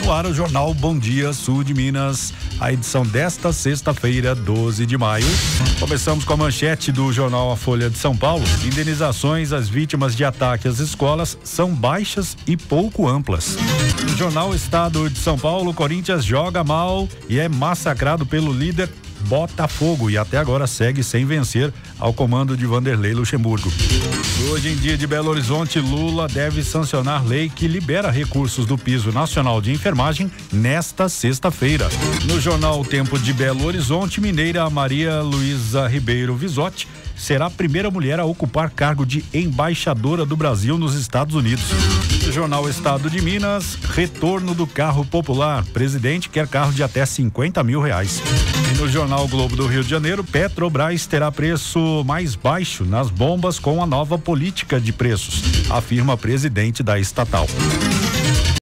No ar o jornal Bom Dia Sul de Minas, a edição desta sexta-feira, 12 de maio. Começamos com a manchete do jornal A Folha de São Paulo. Indenizações às vítimas de ataque às escolas são baixas e pouco amplas. No jornal Estado de São Paulo, Corinthians joga mal e é massacrado pelo líder Botafogo e até agora segue sem vencer ao comando de Vanderlei Luxemburgo. Hoje em dia de Belo Horizonte, Lula deve sancionar lei que libera recursos do Piso Nacional de Enfermagem nesta sexta-feira. No jornal Tempo de Belo Horizonte, mineira Maria Luísa Ribeiro Visotti será a primeira mulher a ocupar cargo de embaixadora do Brasil nos Estados Unidos. No jornal Estado de Minas, retorno do carro popular. Presidente quer carro de até R$50 mil. E no jornal Globo do Rio de Janeiro, Petrobras terá preço mais baixo nas bombas com a nova política de preços, afirma presidente da estatal.